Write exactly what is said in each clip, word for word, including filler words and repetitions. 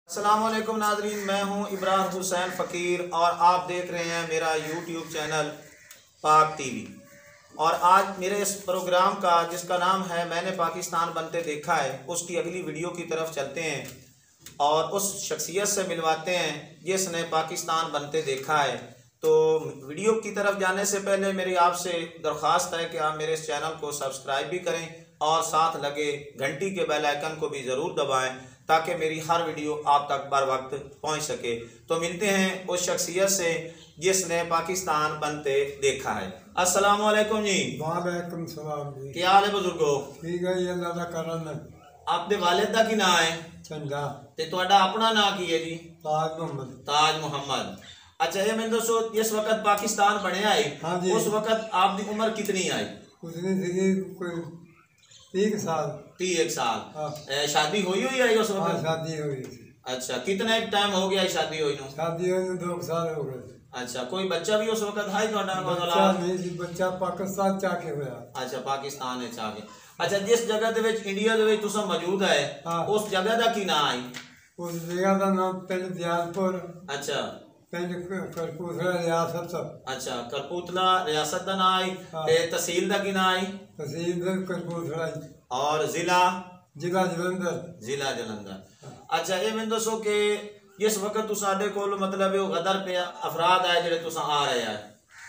السلام علیکم ناظرین، میں ہوں ابراہیم حسین فقیر اور آپ دیکھ رہے ہیں میرا YouTube channel Pak TV. اور آج میرے اس پروگرام کا جس کا نام ہے میں نے پاکستان بنتے دیکھا ہے، اس کی اگلی ویڈیو کی طرف چلتے ہیں اور اس شخصیت سے ملواتے ہیں جس نے پاکستان بنتے دیکھا ہے۔ تو ویڈیو کی طرف جانے سے پہلے میری آپ سے درخواست ہے کہ آپ میرے اس چینل کو سبسکرائب بھی کریں اور ساتھ لگے گھنٹی کے بیل آئیکن کو بھی ضرور دبائیں تاکہ میری ہر ویڈیو آپ تک بر وقت پہنچ سکے۔ تو ملتے ہیں اس شخصیت سے جس نے پاکستان بنتے دیکھا ہے۔ السلام علیکم جی۔ وعلیکم السلام جی۔ کیا حال ہے بزرگو؟ ٹھیک ہے جی، اللہ کا کرم ہے۔ آپ دے والد دا کی نام ہے؟ چندا۔ تے تہاڈا اپنا نام کی ہے جی؟ تاج محمد۔ تاج محمد۔ اچھا یہ میں دسو جس وقت پاکستان بنیا ہے ہاں جی، اس وقت آپ دی عمر کتنی آئی؟ اتنی تھی کوئی تیس سال۔ تیس ایک سال۔ ہاں۔ شادی ہوئی ہوئی ہے اس ہاں، وقت؟ شادی ہوئی تھی۔ اچھا کتنا ایک ٹائم ہو گیا شادی ہوئی نو؟ شادی ہوئی دو سال ہو گئے۔ اچھا کوئی بچہ بھی اس وقت ہے تہاڈا؟ بچہ نہیں سی، بچہ پاکستان چاہ کے ہوا۔ اچھا پاکستان ہے چاہ کے۔ اچھا جس جگہ دے وچ انڈیا دے وچ تساں موجود ہے اس جگہ دا کی نام ہے؟ اس جگہ کا نام پنڈ دیالپور۔ اچھا پنڈ کرپوتھلا ریاست۔ اچھا کرپوتلا ریاست دا نام ہے تے تحصیل دا کی نام ہے؟ تحصیل کرپوتھلا اور ضلع؟ ضلع جلندھر۔ ضلع جلندھر۔ اچھا یہ میں دسو کہ جس وقت تو ساڈے کول مطلب غدر پہ افراد آئے جڑے تساں آ رہے ہیں؟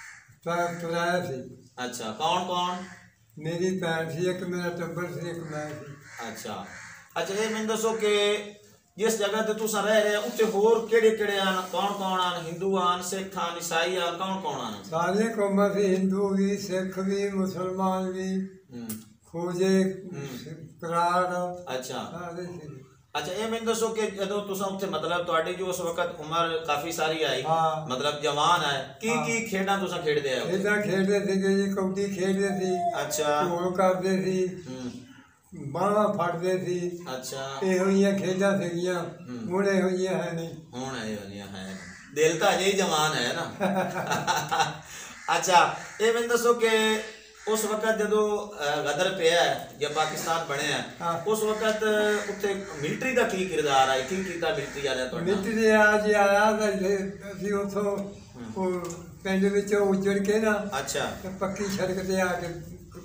ترایا سی۔ اچھا کون کون؟ میری بہن سی ایک، میرا ٹبر سی ایک، میں سی۔ اچھا اچھا یہ میں دسو کہ جس جگہ تے تساں رہ رہے ہیں اتنے ہور کیڑے کیڑے آن؟ کون کون آن؟ ہندو آن، سکھ آن، عیسائی آن، کون کون آن؟ ساری قومیں سی، ہندو بھی، سکھ بھی، مسلمان بھی، خوجے، کراڑ۔ اچھا سارے سی۔ اچھا یہ میں دسو کہ جدو تساں اتنے مطلب تہاڈی جو اس وقت عمر کافی ساری آئی مطلب جوان ہے، کی کی کھیڈاں تساں کھیڈدے ہو؟ کھیڈاں کھیڈدے سی جی، کبڈی کھیڈدے سی، اچھا ڈھول کردے سی، باواں پھڑدے سی۔ اچھا یہ ہوئیاں کھیڈاں سیگیاں، ہن یہ ہوئیاں ہے نہیں۔ ہن یہ ہوئیاں ہے دل تو اجے ہی جوان ہے نا۔ اچھا یہ میں دسو کہ اس وقت جدو غدر پیا ہے یا پاکستان بنے ہیں اس وقت اتنے ملٹری کا کی کردار آئی؟ کی کیتا ملٹری والے تہاڈا؟ ملٹری آ جی آیا اسی اتوں پنڈ وچوں اجڑ کے نا، اچھا پکی سڑک تے آ کے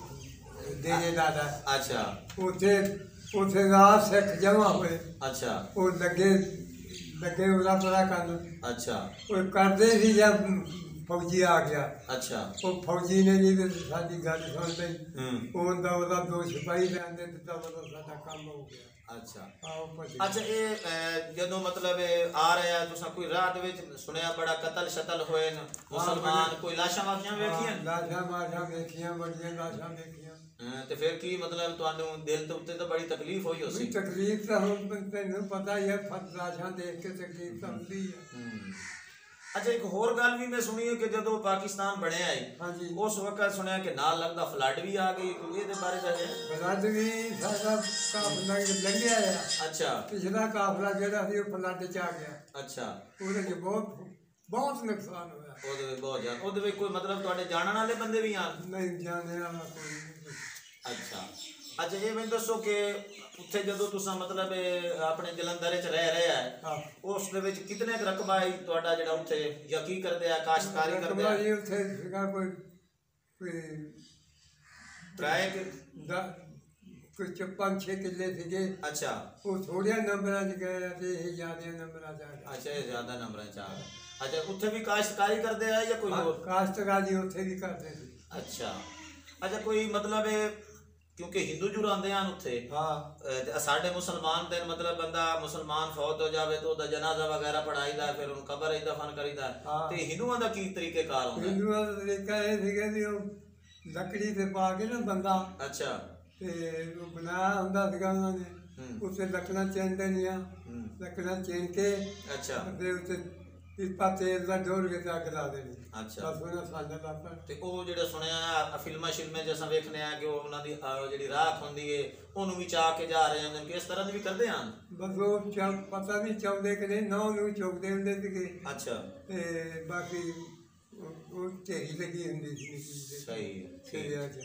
ڈیرے لادا۔ اچھا اتنے اتنے رات سکھ جمع ہوئے۔ اچھا وہ لگے لگے ارا پرا کرن۔ اچھا وہ کرتے سی جب فوجی آ گیا۔ اچھا وہ فوجی نے جی ساری گل سن لئی، اوندا اودا دو سپاہی لیندے تے تب ساڈا کام ہو گیا۔ اچھا آؤ بچ اچھا یہ جدو مطلب آ رہے ہیں تساں کوئی راہ دے وچ سنیا بڑا قتل شتل ہوئے مسلمان کوئی لاشاں واقعیاں ویکھیاں؟ لاشاں ماشاں ویکھیاں، بڑیاں لاشاں ویکھیاں۔ تے پھر کی مطلب تانوں دل تے اوتے تو بڑی تکلیف ہوئی ہوسی؟ تکلیف تو ہن تینوں پتہ ہی ہے، لاشاں دیکھ کے تکلیف تو ہوندی ہے۔ اچھا ایک اور گل بھی میں سنی ہے کہ جدو پاکستان بنیا ہے اس وقت سنیا کہ نال لگتا فلڈ بھی آ گئی، یہ دے بارے دسے؟ فلڈ بھی سارا قافلہ لنگیا ہے۔ اچھا پچھلا قافلہ جہاں سی وہ فلڈ چ آ گیا۔ اچھا وہ بہت بہت نقصان ہوا۔ وہ بہت زیادہ وہ کوئی مطلب تھوڑے جاننے والے بندے بھی آن؟ نہیں جانے والا کوئی نہیں۔ اچھا اچھا یہ میں دسو کہ اتنے جدو تساں مطلب اپنے جلندھر چ رہ رہے ہیں اس دے وچ کتنے رقبہ ہے تہاڈا جڑا اتنے یا کی کردے ہے کاشتکاری کردے ہے؟ جی اتنے سیگا کوئی کوئی کرائے کہ کوئی پانچ چھ کلے سیگے۔ اچھا وہ تھوڑے نمبراں چ گئے تے یہ زیادہ نمبراں چ آ گئے۔ اچھا یہ زیادہ نمبراں چ آ گئے۔ اچھا اتنے بھی کاشتکاری کردے ہیں یا کوئی اور؟ کاشتکاری اتنے بھی کرتے تھے۔ اچھا اچھا کوئی مطلب کیونکہ ہندو جو رہندے ہیں اتنے ساڈے مسلمان دن مطلب بندہ مسلمان فوت ہو جاوے تو دا جنازہ وغیرہ پڑھائی دا پھر ان قبر ہی دفن کری دا تے ہندوؤں دا کی طریقے کار ہوندا ہے؟ ہندوؤں دا طریقہ یہ سیگا بھی وہ لکڑی تے پا کے نا بندہ اچھا تے بنایا ہوندا سیگا انہاں نے، اتنے لکڑاں چین دینیاں، لکڑاں چین کے اچھا تے اتنے پیپا تیل دا ڈول کے اگ لا دینی۔ اچھا بس انہاں سانجا لا پڑ تے او جڑا سنیا ہے فلماں شلمیں جیسا ویکھنے ہیں کہ انہاں دی جڑی راکھ ہوندی ہے اونوں بھی چاہ کے جا رہے ہیں کہ اس طرح دی بھی کردے ہیں؟ بس وہ پتہ نہیں چاہتے کہ نہیں، نو نو چوکتے ہوندے سیگے۔ اچھا تے باقی وہ ڈھیری لگی ہوندی سی۔ صحیح ہے۔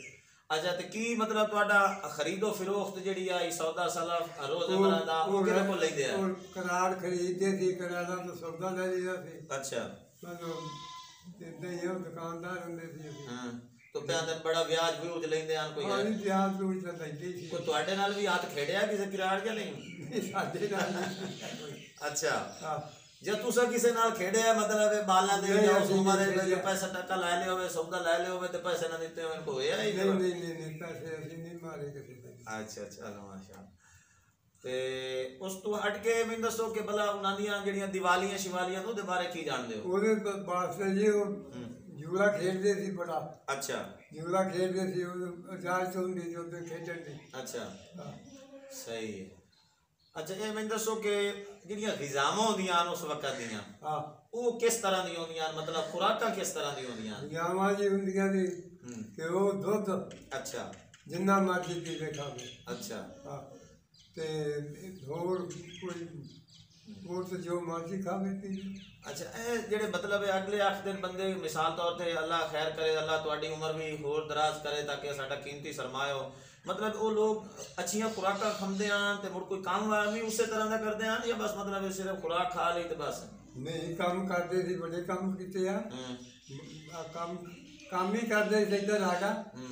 اچھا تے کی مطلب تہاڈا خرید و فروخت جڑی آئی سودا سلف روزمرہ دا او کہڑے کول لیندے آ؟ قرار خریدتے تھی، قرار تو سودا لے لیتا تھی. اچھا مطلب اتنے ہی دکاندار ہوندے تھی. ہاں تو پیاندن بڑا بیاج بیوج لیندے آن کوئی ہاں بیاج بیوج تو لیندے تھی. کوئی تہاڈے نال بھی ہاتھ کھیڑیا کسے قرار یا نہیں؟ ساڈے نال اچھا ہاں جے تسا کسے نال کھیڑیا مطلب بالاں دے یا اس عمر دے پیسہ ٹکا لے لے ہوے سودا لے لے ہوے تے پیسے نہ دتے ہوے کوئی ہے نہیں نہیں نہیں پیسے اسی نہیں مارے کسے تے. اچھا اچھا ماشاء تے اس تو ہٹ کے میں دسو کہ بلا انہاں دیاں جڑیاں دیوالیاں شوالیاں نو دے بارے کی جان دے ہو؟ اودے واسطے جی وہ جھولا کھیڈدے سی بڑا. اچھا جھولا کھیڈدے سی اجازت ہوندی جو تے کھیڈن دی. اچھا صحیح ہے. اچھا یہ میں دسو کہ جڑیاں غذاواں ہوندیاں اس وقت دیاں ہاں وہ کس طرح دی ہوندیاں مطلب خوراکاں کس طرح دی ہوندیاں؟ غذاواں جی ہوندیاں دی کہ وہ دودھ اچھا جنہ مرضی پی لے کھاوے. اچھا ہاں تے ہور کوئی اور تو جو مرضی کھاوے پی لے. اچھا اے جڑے مطلب اگلے آٹھ دن بندے مثال طور تے اللہ خیر کرے اللہ تہاڈی عمر بھی ہور دراز کرے تاکہ ساڈا قیمتی سرمایہ ہو مطلب وہ لوگ اچھیاں خوراکاں کھاندے ہیں تے مڑ کوئی کام بھی اسی طرح دا کردے ہیں یا بس مطلب صرف خوراک کھا لی تے بس؟ نہیں کام کرتے سی بڑے کام کیتے ہیں کام کام ہی کرتے سی ادھر آگا.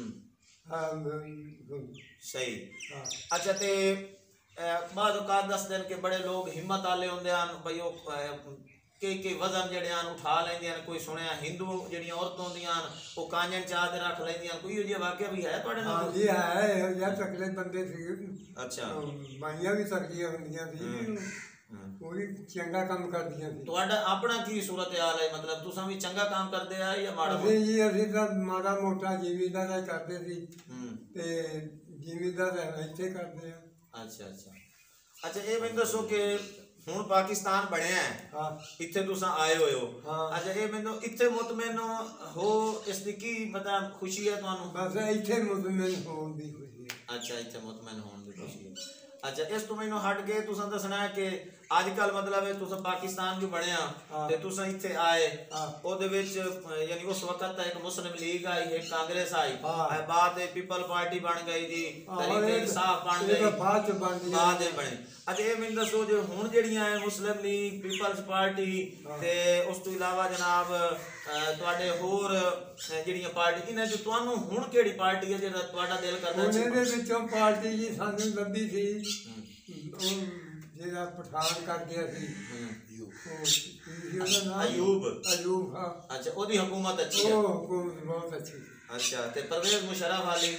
صحیح. اچھا تے بعض اوقات دس دن کہ بڑے لوگ ہمت والے ہوندے ہیں بھئی وہ کئی کئی وزن جڑے ہیں اٹھا لیندے ہیں. کوئی سنیا ہندو جڑیاں عورتوں ہوندیاں وہ کانجن چاہ دے رکھ لیندیاں کوئی یہ واقعہ بھی ہے تہاڈے نال؟ ہاں جی ہے یا تکڑے بندے سی. اچھا مائیاں بھی تکڑیاں ہوندیاں سی پوری چنگا کام کردیاں سی. تہاڈا اپنا کی صورتحال ہے مطلب تساں بھی چنگا کام کردے آ یا ماڑا؟ اسی جی اسی تو ماڑا موٹا زمیندار کرتے سی تے زمیندار ایتھے کرتے ہیں. اچھا اچھا. اچھا یہ میں دسو کہ ہوں پاکستان بنیا ہے اتنے تساں آئے ہوئے ہو. اچھا یہ میں اتنے مطمئن ہو اس کی کی مطلب خوشی ہے تمہیں؟ بس اتنے مطمئن ہون دی خوشی ہے. اچھا اتنے مطمئن ہون دی خوشی ہے. اچھا اس تو میں ہٹ کے تساں دسنا ہے کہ اج کل مطلب ہے تساں پاکستان جو بنیا تے تساں اتنے آئے او دے وچ یعنی اس وقت ایک مسلم لیگ آئی ایک کانگریس آئی بعد پیپل پارٹی بن گئی جی تحریک انصاف بن گئی بعد بعد بنے. اچھا یہ میں دسو جو ہوں جڑیاں ہیں مسلم لیگ پیپلز پارٹی تے اس تو علاوہ جناب تواڈے ہور جڑیاں پارٹی انہاں جو تانوں ہن کیڑی پارٹی ہے جڑا تواڈا دل کردا ہے؟ انہاں دے وچوں پارٹی جی سانوں لبھی سی جڑا پٹھان کر گیا سی ایوب. ایوب ہاں. اچھا او دی حکومت اچھی ہے؟ او حکومت بہت اچھی. اچھا تے پرویز مشرف والی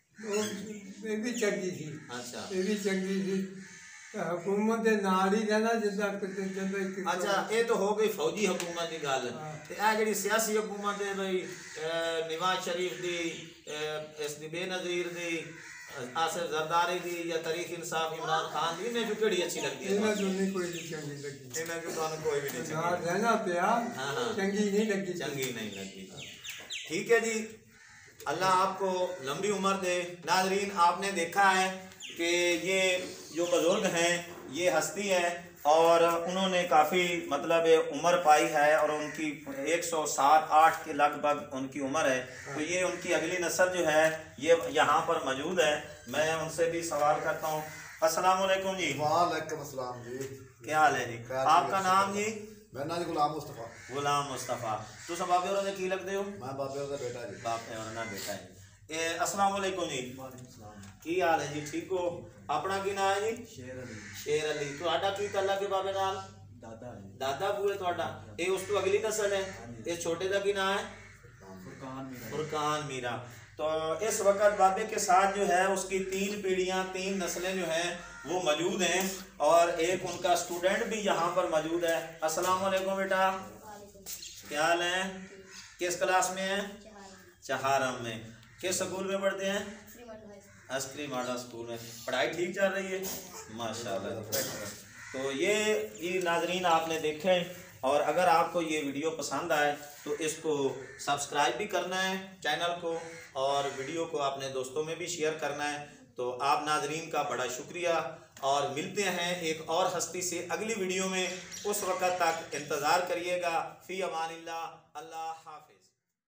یہ بھی چنگی تھی. اچھا یہ بھی چنگی تھی حکومت دے نال ہی رہنا جدا کتے. اچھا یہ تو ہو گئی فوجی حکومت دی گل تے اے جڑی سیاسی حکومت ہے بھئی نواز شریف دی اس دی بے نظیر دی آصف زرداری دی یا تحریک انصاف عمران خان دی انہیں جو کیڑی اچھی لگتی ہے؟ انہیں جو نہیں کوئی نہیں چنگی لگی. انہیں جو تانوں کوئی بھی نہیں چنگی نال رہنا پیا چنگی نہیں لگی. چنگی نہیں لگی. ٹھیک ہے جی اللہ آپ کو لمبی عمر دے. ناظرین آپ نے دیکھا ہے کہ یہ جو بزرگ ہیں یہ ہستی ہے اور انہوں نے کافی مطلب عمر پائی ہے اور ان کی ایک سو سات آٹھ کے لگ بھگ ان کی عمر ہے. تو یہ ان کی اگلی نسل جو ہے یہ یہاں پر موجود ہے. میں ان سے بھی سوال کرتا ہوں. السلام علیکم جی. وعلیکم السلام جی. کیا حال ہے جی؟ آپ کا نام جی؟ میرا نام جی غلام مصطفیٰ. غلام مصطفیٰ. تساں بابے ہوراں دے کی لگدے ہو؟ میں بابے ہوراں دا بیٹا جی. بابے ہوراں دا بیٹا ہے. السلام علیکم جی. وعلیکم السلام. کی حال ہے جی؟ ٹھیک ہو؟ اپنا کی نام ہے جی؟ شیر علی. شیر علی. تہاڈا کی تعلق ہے بابے نال؟ دادا ہے. دادا پورے تہاڈا. اے اس تو اگلی نسل ہے. اے چھوٹے دا کی نام ہے؟ فرقان میرا. فرقان میرا. تو اس وقت بابے کے ساتھ جو ہے اس کی تین پیڑھیاں تین نسلیں جو ہیں وہ موجود ہیں اور ایک ان کا اسٹوڈنٹ بھی یہاں پر موجود ہے. السلام علیکم بیٹا. کیا حال ہے؟ کس کلاس میں ہیں؟ چہارم میں. کس سکول میں پڑھتے ہیں؟ عسکری ماڈل اسکول میں. پڑھائی ٹھیک چل رہی ہے؟ ماشاءاللہ. تو یہ یہ ناظرین آپ نے دیکھے اور اگر آپ کو یہ ویڈیو پسند آئے تو اس کو سبسکرائب بھی کرنا ہے چینل کو اور ویڈیو کو اپنے دوستوں میں بھی شیئر کرنا ہے. تو آپ ناظرین کا بڑا شکریہ اور ملتے ہیں ایک اور ہستی سے اگلی ویڈیو میں. اس وقت تک انتظار کریے گا. فی امان اللہ. اللہ حافظ.